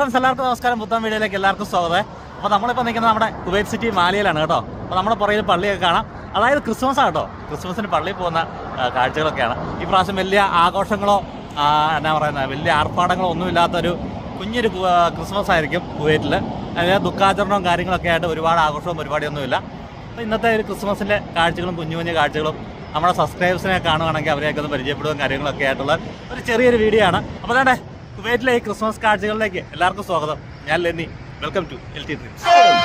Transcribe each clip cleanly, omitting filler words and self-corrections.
Friends, എല്ലാവർക്കും നമസ്കാരം. പുത്തൻ വീഡിയോയിലേക്ക് എല്ലാവർക്കും സ്വാഗതം. അപ്പോൾ നമ്മളിപ്പോൾ നിൽക്കുന്നത് നമ്മുടെ കുവൈറ്റ് സിറ്റി മാലിയയിലാണ് കേട്ടോ. അപ്പോൾ നമ്മുടെ പുറകിൽ പള്ളിയൊക്കെ കാണാം. അതായത് ക്രിസ്മസ് ആണ് കേട്ടോ. ക്രിസ്മസിന് പള്ളിയിൽ പോകുന്ന കാഴ്ചകളൊക്കെയാണ്. ഈ പ്രാവശ്യം വലിയ ആഘോഷങ്ങളോ എന്നാ പറയുന്നത് വലിയ ആർഭാടങ്ങളോ ഒന്നുമില്ലാത്തൊരു കുഞ്ഞൊരു ക്രിസ്മസ് ആയിരിക്കും കുവൈറ്റിൽ. അതായത് ദുഃഖാചരണവും കാര്യങ്ങളൊക്കെ ആയിട്ട് ഒരുപാട് ആഘോഷവും പരിപാടിയൊന്നുമില്ല. അപ്പോൾ ഇന്നത്തെ ഒരു ക്രിസ്മസിൻ്റെ കാഴ്ചകളും കുഞ്ഞു കുഞ്ഞു കാഴ്ചകളും നമ്മുടെ സബ്സ്ക്രൈബേഴ്സിനെ കാണുകയാണെങ്കിൽ അവരെയൊക്കെ ഒന്ന് പരിചയപ്പെടുകയും കാര്യങ്ങളൊക്കെ ആയിട്ടുള്ള ഒരു ചെറിയൊരു വീഡിയോ ആണ്. അപ്പോൾ അതാണ്ട് കുവൈറ്റിലെ ഈ ക്രിസ്മസ് കാഴ്ചകളിലേക്ക് എല്ലാവർക്കും സ്വാഗതം. ഞാൻ Lenny. Welcome to LT Dreams.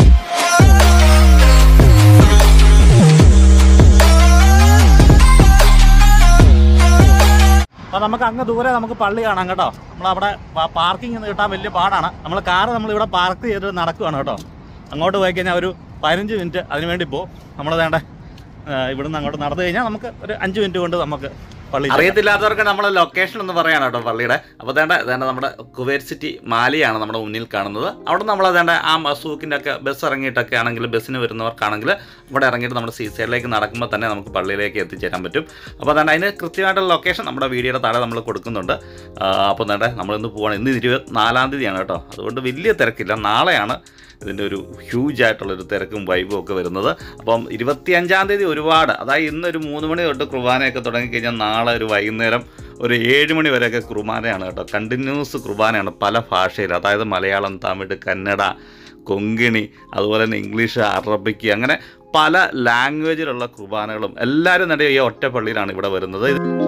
അപ്പോൾ നമുക്ക് അങ്ങ് ദൂരെ നമുക്ക് പള്ളി കാണാം കേട്ടോ. നമ്മളവിടെ പാർക്കിംഗ് ഒന്ന് കിട്ടാൻ വലിയ പാടാണ്. നമ്മൾ കാറ് നമ്മളിവിടെ പാർക്ക് ചെയ്തിട്ട് നടക്കുകയാണ് കേട്ടോ. അങ്ങോട്ട് പോയി കഴിഞ്ഞാൽ ഒരു 15 മിനിറ്റ് അതിന് വേണ്ടി പോകും. നമ്മൾ വേണ്ട ഇവിടുന്ന് അങ്ങോട്ട് നടന്നു കഴിഞ്ഞാൽ നമുക്ക് ഒരു 5 മിനിറ്റ് കൊണ്ട് നമുക്ക് പള്ളി. അറിയത്തില്ലാത്തവർക്ക് നമ്മൾ ലൊക്കേഷൻ ഒന്ന് പറയാണ് കേട്ടോ പള്ളിയുടെ. അപ്പോൾ വേണ്ട നമ്മുടെ കുവൈറ്റ് സിറ്റി മാലിയാണ് നമ്മുടെ മുന്നിൽ കാണുന്നത്. അവിടെ നമ്മൾ ആ സൂക്കിൻ്റെ ഒക്കെ ബസ് ഇറങ്ങിയിട്ടൊക്കെ ആണെങ്കിൽ ബസ്സിന് വരുന്നവർക്കാണെങ്കിൽ ഇവിടെ ഇറങ്ങിയിട്ട് നമ്മുടെ സീ സൈഡിലേക്ക് നടക്കുമ്പോൾ തന്നെ നമുക്ക് പള്ളിയിലേക്ക് എത്തിച്ചേരാൻ പറ്റും. അപ്പോൾ അതിന് കൃത്യമായിട്ടുള്ള ലൊക്കേഷൻ നമ്മുടെ വീഡിയോയുടെ താഴെ നമ്മൾ കൊടുക്കുന്നുണ്ട്. അപ്പോൾ നമ്മളിന്ന് പോവാണ്. ഇന്ന് 24-ാം തീയതിയാണ് കേട്ടോ. അതുകൊണ്ട് വലിയ തിരക്കില്ല. നാളെയാണ് ഇതിൻ്റെ ഒരു ഹ്യൂജ് ആയിട്ടുള്ളൊരു തിരക്കും വൈബും ഒക്കെ വരുന്നത്. അപ്പം 25-ാം തീയതി ഒരുപാട്, അതായത് ഇന്നൊരു 3 മണി തൊട്ട് കുർബാനയൊക്കെ തുടങ്ങിക്കഴിഞ്ഞാൽ നാളെ ഒരു വൈകുന്നേരം ഒരു 7 മണി വരെയൊക്കെ കുർബാനയാണ് കേട്ടോ. കണ്ടിന്യൂസ് കുർബാനയാണ് പല ഭാഷയിൽ, അതായത് മലയാളം, തമിഴ്, കന്നഡ, കൊങ്കിണി, അതുപോലെ തന്നെ ഇംഗ്ലീഷ്, അറബിക്ക്, അങ്ങനെ പല ലാംഗ്വേജിലുള്ള കുർബാനകളും എല്ലാവരും നടത്തിയ ഈ ഒറ്റ പള്ളിയിലാണ് ഇവിടെ വരുന്നത്.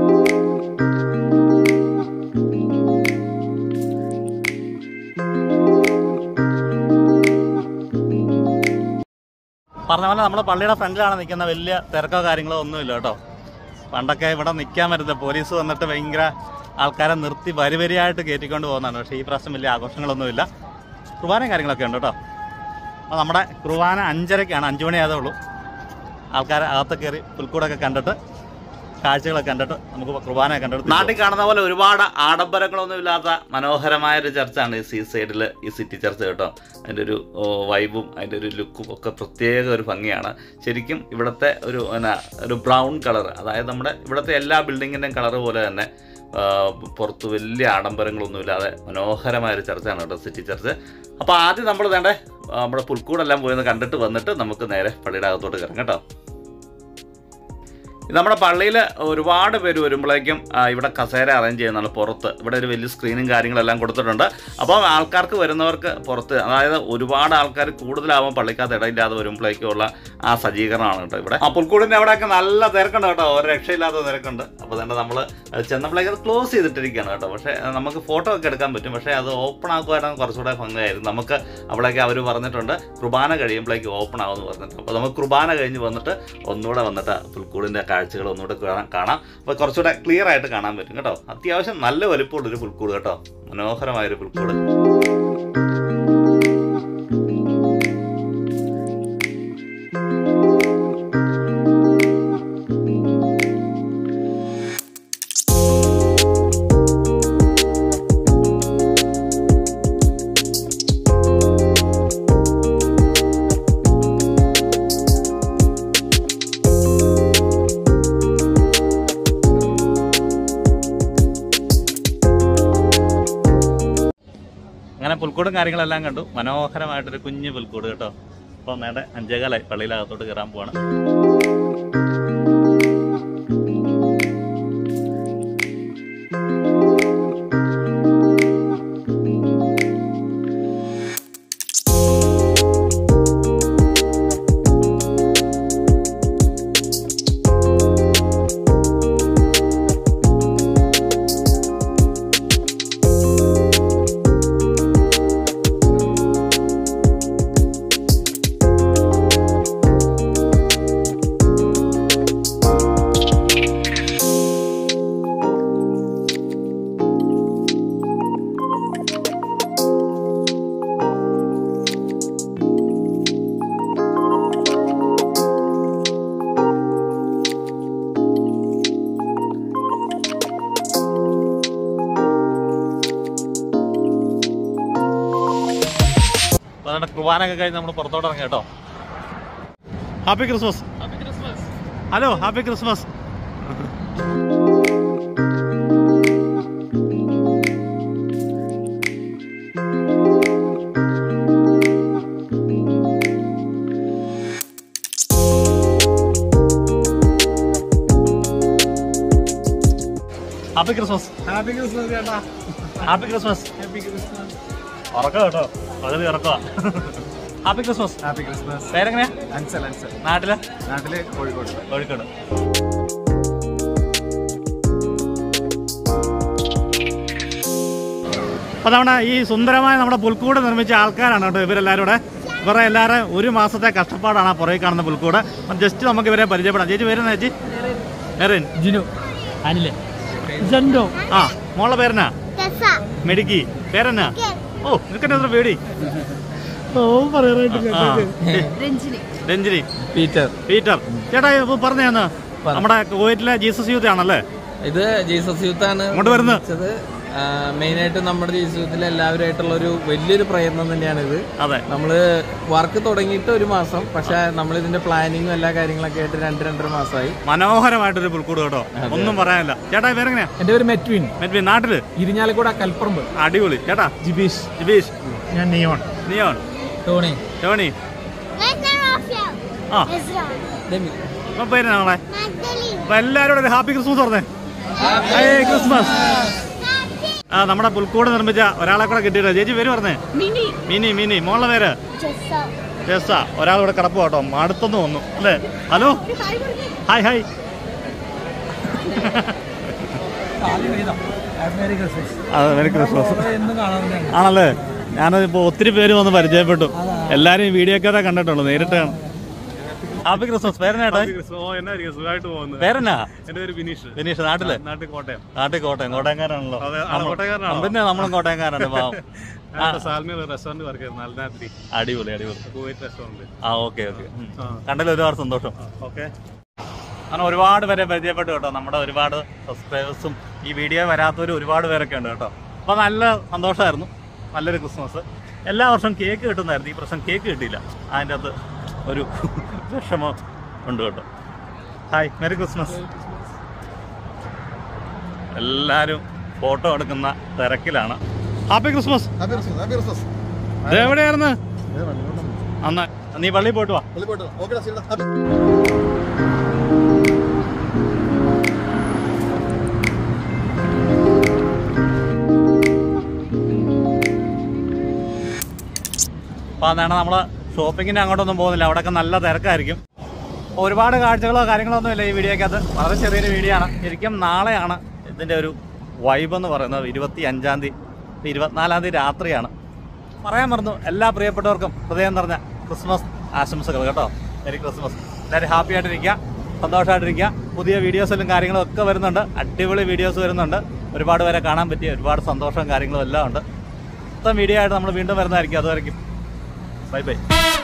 പറഞ്ഞ പോലെ നമ്മൾ പള്ളിയുടെ ഫ്രണ്ടിലാണ് നിൽക്കുന്ന. വലിയ തിരക്കോ കാര്യങ്ങളോ ഒന്നുമില്ല കേട്ടോ. പണ്ടൊക്കെ ഇവിടെ നിൽക്കാൻ പറ്റുന്നത് പോലീസ് വന്നിട്ട് ഭയങ്കര ആൾക്കാരെ നിർത്തി വരിവരിയായിട്ട് കയറ്റിക്കൊണ്ട് പോകുന്നതാണ്. പക്ഷേ ഈ പ്രാവശ്യം വലിയ ആഘോഷങ്ങളൊന്നുമില്ല. കുർബാനയും കാര്യങ്ങളൊക്കെ ഉണ്ട് കേട്ടോ. അപ്പോൾ നമ്മുടെ കുർബാന 5:30-ക്കാണ്. 5 മണി ആയതേ ഉള്ളൂ. ആൾക്കാർ അകത്ത് കയറി പുൽക്കൂടൊക്കെ കണ്ടിട്ട് കാഴ്ചകളൊക്കെ കണ്ടിട്ട് നമുക്ക് കുർബാനയൊക്കെ കണ്ടിട്ട് നാട്ടിൽ കാണുന്ന പോലെ ഒരുപാട് ആഡംബരങ്ങളൊന്നും ഇല്ലാത്ത മനോഹരമായൊരു ചർച്ചാണ് ഈ സീ സൈഡിൽ ഈ സിറ്റി ചർച്ച് കേട്ടോ. അതിൻ്റെ ഒരു വൈബും അതിൻ്റെ ഒരു ലുക്കും ഒക്കെ പ്രത്യേക ഒരു ഭംഗിയാണ്. ശരിക്കും ഇവിടുത്തെ ഒരു ബ്രൗൺ കളർ, അതായത് നമ്മുടെ ഇവിടുത്തെ എല്ലാ ബിൽഡിങ്ങിൻ്റെയും കളർ പോലെ തന്നെ പുറത്ത് വലിയ ആഡംബരങ്ങളൊന്നും ഇല്ലാതെ മനോഹരമായൊരു ചർച്ചാണ് കേട്ടോ സിറ്റി ചർച്ച്. അപ്പോൾ ആദ്യം നമ്മൾ നമ്മുടെ പുൽക്കൂടെല്ലാം പോയി കണ്ടിട്ട് വന്നിട്ട് നമുക്ക് നേരെ പള്ളിയുടെ അകത്തോട്ട് കയറാം കേട്ടോ. നമ്മുടെ പള്ളിയിൽ ഒരുപാട് പേര് വരുമ്പോഴേക്കും ഇവിടെ കസേര അറേഞ്ച് ചെയ്യുന്നതാണ് പുറത്ത്. ഇവിടെ ഒരു വലിയ സ്ക്രീനും കാര്യങ്ങളെല്ലാം കൊടുത്തിട്ടുണ്ട്. അപ്പോൾ ആൾക്കാർക്ക് വരുന്നവർക്ക് പുറത്ത്, അതായത് ഒരുപാട് ആൾക്കാർ കൂടുതലാവും പള്ളിക്കകത്ത് ഇടയില്ലാതെ വരുമ്പോഴേക്കുള്ള ആ സജ്ജീകരണമാണ് കേട്ടോ ഇവിടെ. ആ പുൽക്കൂടിൻ്റെ അവിടെയൊക്കെ നല്ല തിരക്കുണ്ട് കേട്ടോ. ഒരു രക്ഷയില്ലാത്ത തിരക്കുണ്ട്. അപ്പോൾ തന്നെ നമ്മൾ ചെന്നപ്പോഴേക്ക് അത് ക്ലോസ് ചെയ്തിട്ടിരിക്കുകയാണ് കേട്ടോ. പക്ഷേ നമുക്ക് ഫോട്ടോ ഒക്കെ എടുക്കാൻ പറ്റും. പക്ഷേ അത് ഓപ്പൺ ആക്കുവാനാണ് കുറച്ചുകൂടെ ഭംഗിയായിരുന്നു. നമുക്ക് അവിടേക്ക് അവർ പറഞ്ഞിട്ടുണ്ട് കുർബാന കഴിയുമ്പോഴേക്ക് ഓപ്പൺ ആകുമെന്ന് പറഞ്ഞിട്ട്. അപ്പോൾ നമുക്ക് കുർബാന കഴിഞ്ഞ് വന്നിട്ട് ഒന്നുകൂടെ വന്നിട്ട് പുൽക്കൂടിൻ്റെ കാഴ്ചകൾ ഒന്നുകൂടെ കാണാം. അപ്പോൾ കുറച്ചുകൂടെ ക്ലിയർ ആയിട്ട് കാണാൻ പറ്റും കേട്ടോ. അത്യാവശ്യം നല്ല വലുപ്പമുള്ളൊരു പുൽക്കൂട് കേട്ടോ. മനോഹരമായൊരു പുൽക്കൂട്. അങ്ങനെ പുൽക്കൂടും കാര്യങ്ങളെല്ലാം കണ്ടു. മനോഹരമായിട്ടൊരു കുഞ്ഞു പുൽക്കൂട് കേട്ടോ. അപ്പോൾ നേരെ 5:15 പള്ളിയിലകത്തോട്ട് കയറാൻ പോവാണ്. അതുകൊണ്ട് കുർബാനൊക്കെ കഴിഞ്ഞ് നമ്മൾ പുറത്തോട്ട് ഇറങ്ങി കേട്ടോ. Happy Christmas. Hello, happy Christmas. Happy Christmas. Happy Christmas ചേട്ടാ. Happy Christmas. Happy Christmas. ഉറക്കം കേട്ടോ, പകുതി ഉറക്കവാ. Happy Christmas. Happy Christmas. പേരെങ്ങനെയാ? അൻസൽ. അൻസൽ. നാട്ടില്? നാട്ടില് കോഴിക്കോട്. കോഴിക്കോട്. അപ്പോൾ നമ്മുടെ ഈ സുന്ദരമായ നമ്മുടെ പുൽക്കൂട് നിർമ്മിച്ച ആൾക്കാരാണ് കേട്ടോ ഇവരെല്ലാവരും കൂടെ. ഇവരെ എല്ലാവരും ഒരു മാസത്തെ കഷ്ടപ്പാടാണ് ആ പുറകെ കാണുന്ന പുൽക്കൂട്. ജസ്റ്റ് നമുക്ക് ഇവരെ പരിചയപ്പെടാം. ചേച്ചി പേരെന്നാ ചേച്ചി? മെറിൻ. ജിനു. അനില്. ജെൻഡോ. ആ, മോളുടെ പേരെന്നാ? മെഡിക്കി. പേരെന്നാ? ഓ, നിൽക്കട്ടെ എത്ര പേടി. രഞ്ജിനി. പീറ്റർ. പീറ്റർ. ചേട്ടാ പറഞ്ഞേന്ന് നമ്മുടെ കുവൈറ്റിലെ ജീസസ് യൂത്ത് ആണല്ലേ? ഇത് ജീസസ് യൂത്ത് ആണ് ഇങ്ങോട്ട് വരുന്നത്. മെയിനായിട്ട് നമ്മുടെ ജീസസ് യൂത്തിലെ എല്ലാവരുമായിട്ടുള്ള ഒരു വലിയൊരു പ്രയത്നം തന്നെയാണിത്. അതെ, നമ്മള് വർക്ക് തുടങ്ങിയിട്ട് ഒരു മാസം, പക്ഷെ നമ്മൾ ഇതിന്റെ പ്ലാനിങ്ങും എല്ലാ കാര്യങ്ങളൊക്കെ ആയിട്ട് 2-2.5 മാസമായി. മനോഹരമായിട്ടൊരു പുൽക്കൂട് കേട്ടോ, ഒന്നും പറയാനില്ല. ചേട്ടാ പേരെങ്ങനെയാ? എന്റെ പേര് മെറ്റ്വിൻ. മെറ്റ്വിൻ. നാട്ടില്? ഇരിഞ്ഞാലക്കുട കൽപ്പറമ്പ്. അടിപൊളി. ചേട്ടാ? ജിബീഷ്. ജിബീഷ്. ഞാൻ നിയോൺ. നിയോൺ. ടോണി. ടോണി. ആ, പേര് ഞങ്ങളെ. അപ്പൊ എല്ലാവരും ഒരു ഹാപ്പി ക്രിസ്മസ് പറഞ്ഞേ. ക്രിസ്മസ്. ആ, നമ്മുടെ പുൽക്കൂട് നിർമ്മിച്ച ഒരാളെ കൂടെ കിട്ടിയില്ല. ചേച്ചി പേര് പറഞ്ഞേ? മിനി. മിനി. മോളുടെ പേര്? ജെസ്സ. ഒരാളിവിടെ കിടപ്പ് കേട്ടോ, അടുത്തൊന്നും വന്നു അല്ലേ? Hello, hi hi. Merry Christmas ആണല്ലേ? ഞാനിപ്പോ ഒത്തിരി പേര് വന്ന് പരിചയപ്പെട്ടു. എല്ലാരും വീഡിയോ ഒക്കെ കണ്ടിട്ടുള്ളൂ, നേരിട്ട് കാണും. Happy Christmas. പേരെന്നാ? പേരെന്നാ? എന്റെ പേര് വിനീഷ്. വിനീഷ്. നാട്ടില്? നാട്ടിൽ കോട്ടയം. നാട്ടിൽ കോട്ടയം. കോട്ടയംകാരാണല്ലോ. പിന്നെ നമ്മളും കോട്ടയംകാരാണ്. പാവം. റെസ്റ്റോറന്റ് വർക്ക് ചെയ്യുന്നത്. അടിപൊളി അടിപൊളി. Kuwait restaurant. ആ, ഓക്കെ ഓക്കെ. കണ്ടതിൽ ഒരുപാട് സന്തോഷം. ഓക്കെ. അങ്ങനെ ഒരുപാട് പേരെ പരിചയപ്പെട്ടു കേട്ടോ. നമ്മുടെ ഒരുപാട് സബ്സ്ക്രൈബേഴ്സും ഈ വീഡിയോ വരാത്തവരും ഒരുപാട് പേരൊക്കെ ഉണ്ട് കേട്ടോ. അപ്പോൾ നല്ല സന്തോഷമായിരുന്നു. നല്ലൊരു ക്രിസ്മസ്. എല്ലാ വർഷവും കേക്ക് കിട്ടുന്നതായിരുന്നു. ഈ പ്രാവശ്യം കേക്ക് കിട്ടിയില്ല. അതിൻ്റെ അകത്ത് ഒരു വിഷമം ഉണ്ട് കേട്ടോ. Hi, merry Christmas. എല്ലാവരും ഫോട്ടോ എടുക്കുന്ന തിരക്കിലാണ്. Happy Christmas. ഇത് എവിടെയായിരുന്നു? അന്ന് നീ പള്ളിയിൽ പോയിട്ട് വാ. അപ്പോൾ അതാണ് നമ്മൾ ഷോപ്പിങ്ങിന് അങ്ങോട്ടൊന്നും പോകുന്നില്ല. അവിടെയൊക്കെ നല്ല തിരക്കായിരിക്കും. ഒരുപാട് കാഴ്ചകളോ കാര്യങ്ങളോ ഒന്നുമില്ല ഈ വീഡിയോക്കകത്ത്. വളരെ ചെറിയൊരു വീഡിയോ ആണ്. ശരിക്കും നാളെയാണ് ഇതിൻ്റെ ഒരു വൈബ് എന്ന് പറയുന്നത്. 25-ാം തീയതി, 24-ാം തീയതി രാത്രിയാണ്. പറയാൻ മറന്നു. എല്ലാ പ്രിയപ്പെട്ടവർക്കും ഹൃദയം നിറഞ്ഞ ക്രിസ്മസ് ആശംസകൾ കേട്ടോ. Merry Christmas. എല്ലാവരും ഹാപ്പി ആയിട്ടിരിക്കുക, സന്തോഷമായിട്ടിരിക്കുക. പുതിയ വീഡിയോസിലും കാര്യങ്ങളും ഒക്കെ വരുന്നുണ്ട്. അടിപൊളി വീഡിയോസ് വരുന്നുണ്ട്. ഒരുപാട് പേരെ കാണാൻ പറ്റിയ ഒരുപാട് സന്തോഷവും കാര്യങ്ങളും എല്ലാം ഉണ്ട്. മൊത്തം വീഡിയോ ആയിട്ട് നമ്മൾ വീണ്ടും വരുന്നതായിരിക്കും. അതുവരെയ്ക്കും ബൈ ബൈ.